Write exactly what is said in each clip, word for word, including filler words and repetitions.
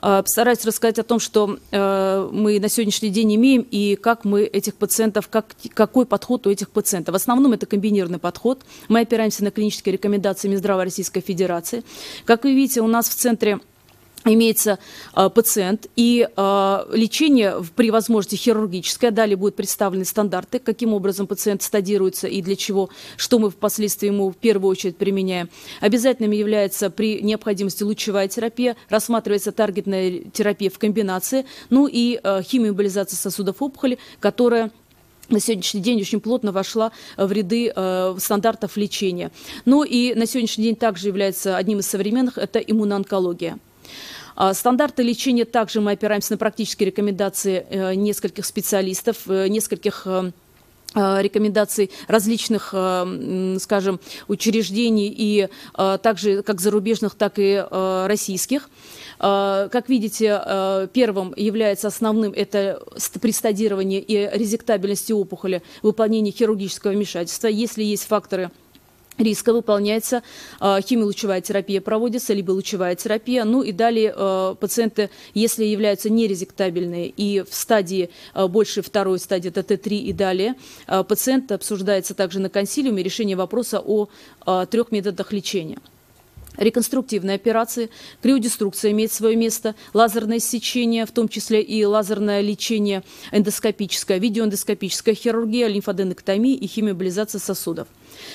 Постараюсь рассказать о том, что мы на сегодняшний день имеем и как мы этих пациентов, как, какой подход у этих пациентов. В основном это комбинированный подход. Мы опираемся на клинические рекомендации Минздрава Российской Федерации. Как вы видите, у нас в центре имеется э, пациент, и э, лечение при возможности хирургическое. Далее будут представлены стандарты, каким образом пациент стадируется и для чего, что мы впоследствии ему в первую очередь применяем. Обязательным является при необходимости лучевая терапия, рассматривается таргетная терапия в комбинации, ну и э, химиоэмболизация сосудов опухоли, которая на сегодняшний день очень плотно вошла в ряды э, стандартов лечения. Ну и на сегодняшний день также является одним из современных – это иммуноонкология. Стандарты лечения также мы опираемся на практические рекомендации нескольких специалистов, нескольких рекомендаций различных, скажем, учреждений, и также как зарубежных, так и российских. Как видите, первым является основным это при стадировании и резектабельности опухоли выполнение хирургического вмешательства. Если есть факторы риска, выполняется э, химиолучевая терапия, проводится, либо лучевая терапия. Ну и далее э, пациенты, если являются нерезектабельные и в стадии, э, больше второй стадии, это Т три и далее, э, пациент обсуждается также на консилиуме решение вопроса о э, трех методах лечения. Реконструктивные операции, криодеструкция имеет свое место, лазерное сечение, в том числе и лазерное лечение эндоскопическое, видеоэндоскопическая хирургия, лимфоденектомия и химиоэмболизация сосудов.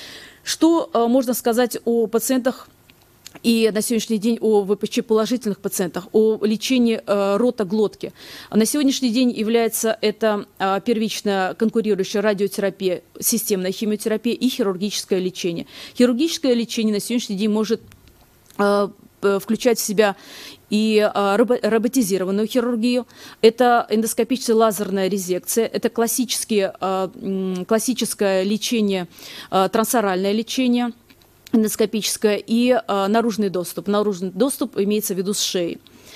Что э, можно сказать о пациентах и на сегодняшний день о вэ пэ че положительных пациентах, о лечении э, рота глотки? На сегодняшний день является это э, первичная конкурирующая радиотерапия, системная химиотерапия и хирургическое лечение. Хирургическое лечение на сегодняшний день может э, включать в себя и а, роботизированную хирургию, это эндоскопическая лазерная резекция, это классические, а, классическое лечение, а, трансоральное лечение эндоскопическое и а, наружный доступ. Наружный доступ имеется в виду с шеи.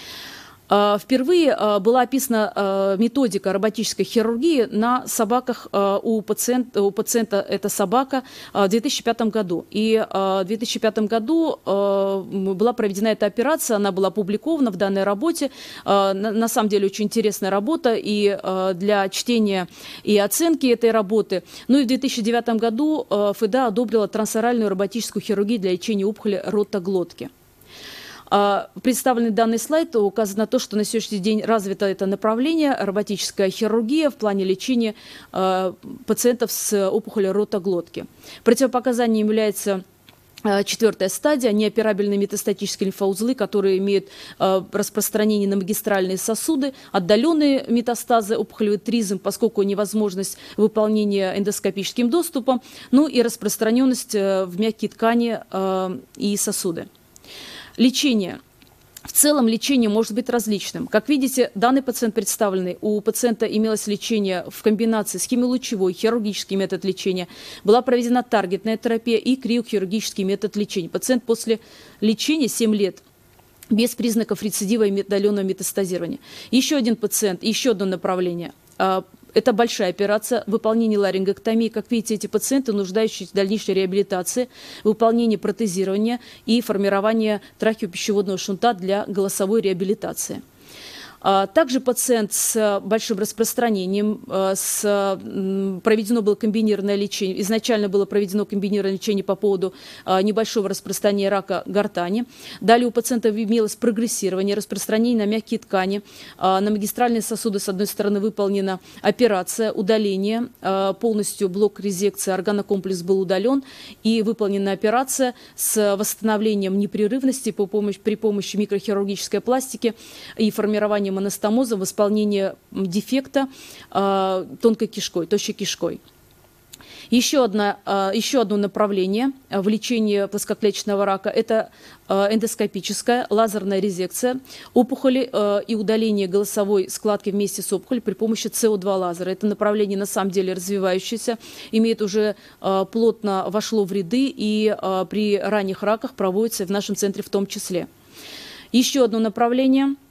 Впервые была описана методика роботической хирургии на собаках у пациента, у пациента это собака в две тысячи пятом году. И в две тысячи пятом году была проведена эта операция, она была опубликована в данной работе. На самом деле очень интересная работа и для чтения и оценки этой работы. Ну и в две тысячи девятом году эф дэ а одобрила трансоральную роботическую хирургию для лечения опухоли рота глотки. Представленный данный слайд указывает на то, что на сегодняшний день развито это направление роботическая хирургия в плане лечения пациентов с опухолью рота глотки. Противопоказанием является четвертая стадия, неоперабельные метастатические лимфоузлы, которые имеют распространение на магистральные сосуды, отдаленные метастазы, опухолевый тризм, поскольку невозможность выполнения эндоскопическим доступом, ну и распространенность в мягкие ткани и сосуды. Лечение. В целом лечение может быть различным. Как видите, данный пациент представленный, у пациента имелось лечение в комбинации с химиолучевой, хирургический метод лечения, была проведена таргетная терапия и криохирургический метод лечения. Пациент после лечения семь лет без признаков рецидива и отдаленного метастазирования. Еще один пациент, еще одно направление. Это большая операция, выполнение ларингоктомии. Как видите, эти пациенты, нуждающиеся в дальнейшей реабилитации, выполнение протезирования и формирование трахеопищеводного шунта для голосовой реабилитации. Также пациент с большим распространением, с, проведено было комбинированное лечение, изначально было проведено комбинированное лечение по поводу небольшого распространения рака гортани. Далее у пациента имелось прогрессирование, распространение на мягкие ткани, на магистральные сосуды, с одной стороны, выполнена операция, удаление, полностью блок резекции, органокомплекс был удален, и выполнена операция с восстановлением непрерывности по помощи, при помощи микрохирургической пластики и формированием анастомоза в исполнении дефекта э, тонкой кишкой, тощей кишкой. Еще, одна, э, еще одно направление в лечении плоскоклеточного рака – это э, эндоскопическая лазерная резекция опухоли э, и удаление голосовой складки вместе с опухолью при помощи С О два лазера. Это направление на самом деле развивающееся, имеет уже э, плотно вошло в ряды и э, при ранних раках проводится в нашем центре в том числе. Еще одно направление –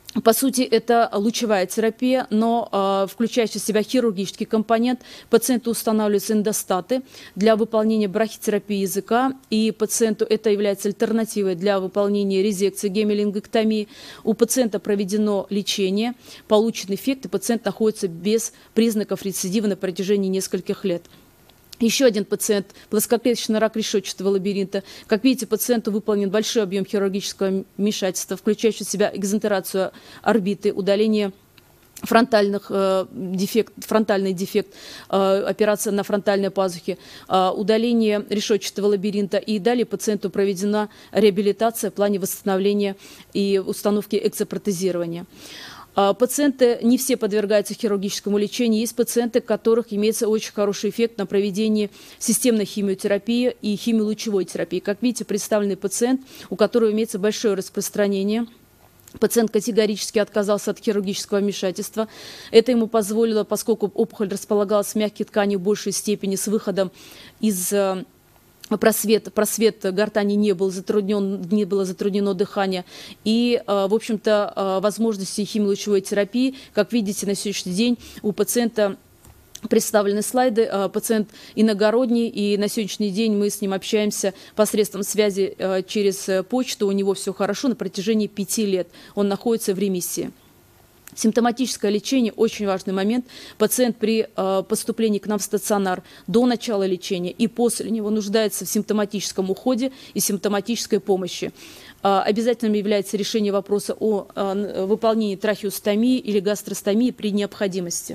По сути, это лучевая терапия, но э, включающая в себя хирургический компонент. Пациенту устанавливаются эндостаты для выполнения брахитерапии языка, и пациенту это является альтернативой для выполнения резекции, гемолингоктомии. У пациента проведено лечение, получен эффект, и пациент находится без признаков рецидива на протяжении нескольких лет. Еще один пациент, плоскоклеточный рак решетчатого лабиринта. Как видите, пациенту выполнен большой объем хирургического вмешательства, включающий в себя экзентерацию орбиты, удаление фронтальных, э, дефект, фронтальный дефект, э, операция на фронтальной пазухе, э, удаление решетчатого лабиринта. И далее пациенту проведена реабилитация в плане восстановления и установки экзопротезирования. Пациенты не все подвергаются хирургическому лечению. Есть пациенты, у которых имеется очень хороший эффект на проведение системной химиотерапии и химиолучевой терапии. Как видите, представленный пациент, у которого имеется большое распространение. Пациент категорически отказался от хирургического вмешательства. Это ему позволило, поскольку опухоль располагалась в мягких тканях в большей степени с выходом из Просвет, просвет гортани не был затруднен, не было затруднено дыхание. И, в общем-то, возможности химиолучевой терапии, как видите, на сегодняшний день у пациента представлены слайды. Пациент иногородний, и на сегодняшний день мы с ним общаемся посредством связи через почту. У него все хорошо на протяжении пяти лет. Он находится в ремиссии. Симптоматическое лечение – очень важный момент. Пациент при э, поступлении к нам в стационар до начала лечения и после него нуждается в симптоматическом уходе и симптоматической помощи. Э, обязательным является решение вопроса о э, выполнении трахеостомии или гастростомии при необходимости.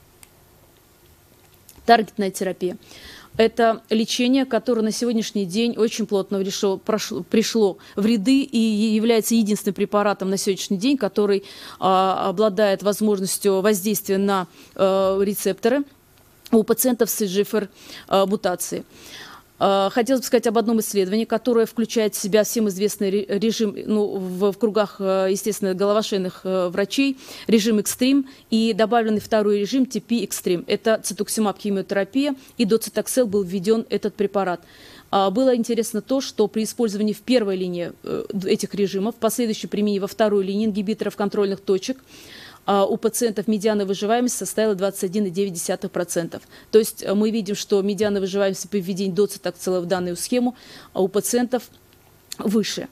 Таргетная терапия. Это лечение, которое на сегодняшний день очень плотно пришло, прошло, пришло в ряды и является единственным препаратом на сегодняшний день, который а, обладает возможностью воздействия на а, рецепторы у пациентов с и джи эф ар а, мутацией. Хотелось бы сказать об одном исследовании, которое включает в себя всем известный режим, ну, в, в кругах, естественно, головошейных врачей, режим экстрим, и добавленный второй режим ти пи экстрим. Это цитоксимаб химиотерапия, и доцитоксел был введен этот препарат. Было интересно то, что при использовании в первой линии этих режимов, в последующем применении во второй линии ингибиторов контрольных точек, у пациентов медиана выживаемость составила двадцать один и девять десятых процента. То есть мы видим, что медиана выживаемости при введении доцитоксела в данную схему у пациентов выше.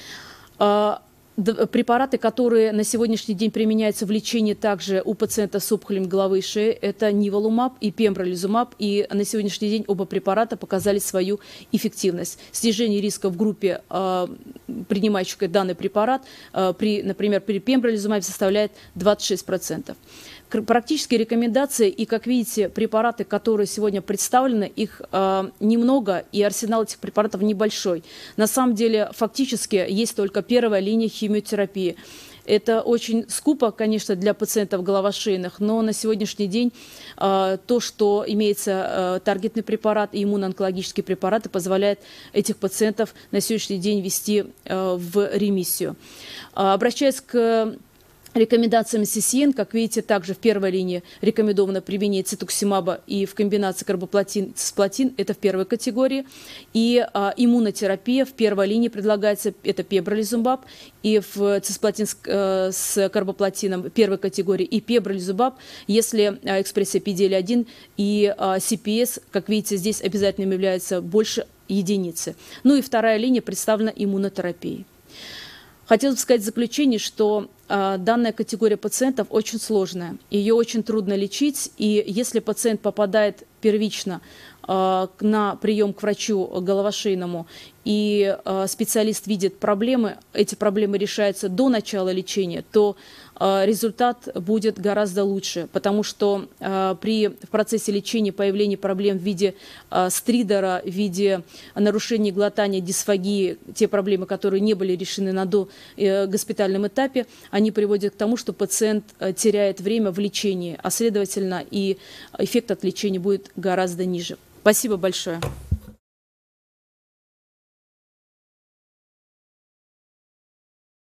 Препараты, которые на сегодняшний день применяются в лечении также у пациентов с опухолями головы и шеи, это ниволумаб и пембролизумаб. И на сегодняшний день оба препарата показали свою эффективность. Снижение риска в группе, э, принимающих данный препарат, э, при, например, при пембролизумабе составляет двадцать шесть процентов. Практические рекомендации и, как видите, препараты, которые сегодня представлены, их э, немного, и арсенал этих препаратов небольшой. На самом деле, фактически, есть только первая линия химиотерапии. Это очень скупо, конечно, для пациентов головошейных, но на сегодняшний день э, то, что имеется э, таргетный препарат и иммуноонкологические препараты, позволяет этих пациентов на сегодняшний день ввести э, в ремиссию. Э, обращаясь к рекомендациям си си эн, как видите, также в первой линии рекомендовано применение цитоксимаба и в комбинации карбоплатин, цисплатин, это в первой категории. И а, иммунотерапия в первой линии предлагается, это пембролизумаб, и в цисплатин с, э, с карбоплатином первой категории, и пембролизумаб, если а, экспрессия пи ди эл один и а, си пи эс, как видите, здесь обязательным является больше единицы. Ну и вторая линия представлена иммунотерапией. Хотелось бы сказать в заключение, что э, данная категория пациентов очень сложная, ее очень трудно лечить, и если пациент попадает первично э, на прием к врачу головошейному, и э, специалист видит проблемы, эти проблемы решаются до начала лечения, то э, результат будет гораздо лучше, потому что э, при в процессе лечения появления проблем в виде э, стридера, в виде нарушения глотания, дисфагии, те проблемы, которые не были решены на догоспитальном этапе, они приводят к тому, что пациент э, теряет время в лечении, а следовательно и эффект от лечения будет гораздо ниже. Спасибо большое.